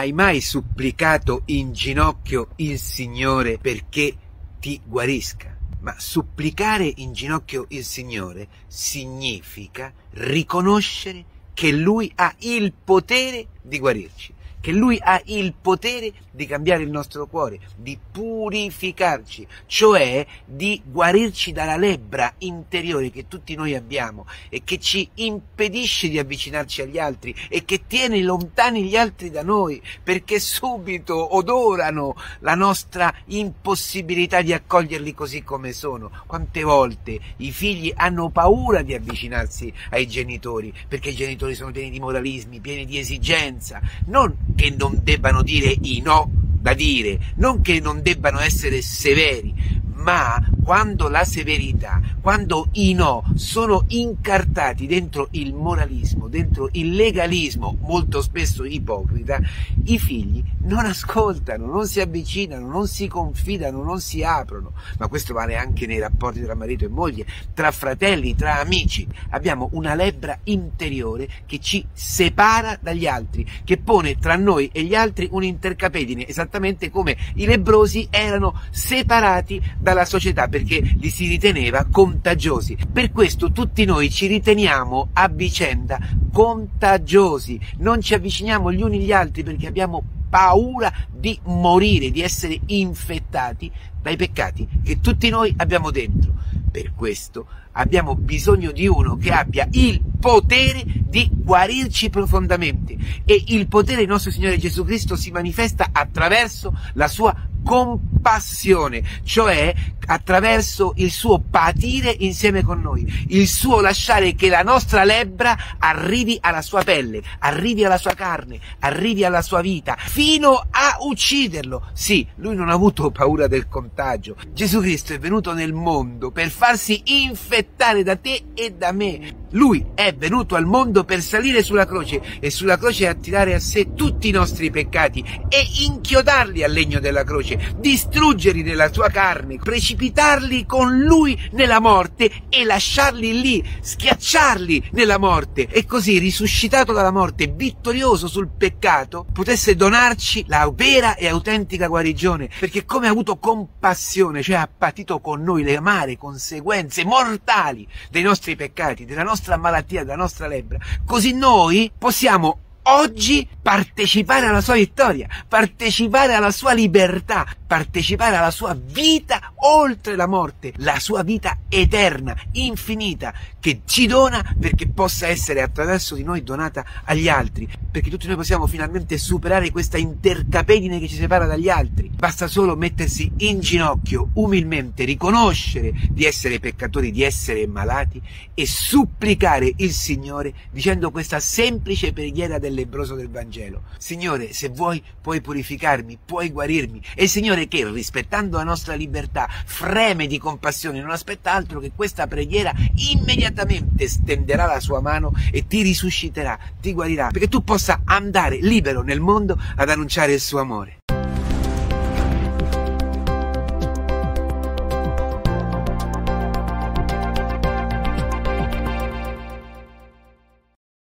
Hai mai supplicato in ginocchio il Signore perché ti guarisca? Ma supplicare in ginocchio il Signore significa riconoscere che Lui ha il potere di guarirci, che Lui ha il potere di cambiare il nostro cuore, di purificarci, cioè di guarirci dalla lebbra interiore che tutti noi abbiamo e che ci impedisce di avvicinarci agli altri e che tiene lontani gli altri da noi, perché subito odorano la nostra impossibilità di accoglierli così come sono. Quante volte i figli hanno paura di avvicinarsi ai genitori, perché i genitori sono pieni di moralismi, pieni di esigenza, non che non debbano dire i no da dire, non che non debbano essere severi, ma quando la severità, quando i no sono incartati dentro il moralismo, dentro il legalismo, molto spesso ipocrita, i figli non ascoltano, non si avvicinano, non si confidano, non si aprono. Ma questo vale anche nei rapporti tra marito e moglie, tra fratelli, tra amici. Abbiamo una lebbra interiore che ci separa dagli altri, che pone tra noi e gli altri un'intercapedine, esattamente come i lebbrosi erano separati dalla società perché li si riteneva contagiosi. Per questo tutti noi ci riteniamo a vicenda contagiosi, non ci avviciniamo gli uni agli altri perché abbiamo paura di morire, di essere infettati dai peccati che tutti noi abbiamo dentro. Per questo abbiamo bisogno di uno che abbia il potere di guarirci profondamente, e il potere del nostro Signore Gesù Cristo si manifesta attraverso la sua compassione, cioè attraverso il suo patire insieme con noi, il suo lasciare che la nostra lebbra arrivi alla sua pelle, arrivi alla sua carne, arrivi alla sua vita, fino a ucciderlo. Sì, lui non ha avuto paura del contagio. Gesù Cristo è venuto nel mondo per farsi infettare da te e da me. Lui è venuto al mondo per salire sulla croce e sulla croce attirare a sé tutti i nostri peccati e inchiodarli al legno della croce, distruggerli nella sua carne, precipitarli con lui nella morte e lasciarli lì, schiacciarli nella morte, e così, risuscitato dalla morte, vittorioso sul peccato, potesse donarci la vera e autentica guarigione, perché come ha avuto compassione, cioè ha patito con noi le amare conseguenze mortali dei nostri peccati, della nostra malattia, della nostra lebbra, così noi possiamo oggi partecipare alla sua vittoria, partecipare alla sua libertà, partecipare alla sua vita oltre la morte, la sua vita eterna, infinita, che ci dona perché possa essere attraverso di noi donata agli altri, perché tutti noi possiamo finalmente superare questa intercapedine che ci separa dagli altri. Basta solo mettersi in ginocchio umilmente, riconoscere di essere peccatori, di essere malati e supplicare il Signore dicendo questa semplice preghiera del lebbroso del Vangelo: Signore, se vuoi puoi purificarmi, puoi guarirmi. E il Signore, che rispettando la nostra libertà freme di compassione, non aspetta altro che questa preghiera, immediatamente stenderà la sua mano e ti risusciterà, ti guarirà, perché tu possa andare libero nel mondo ad annunciare il suo amore.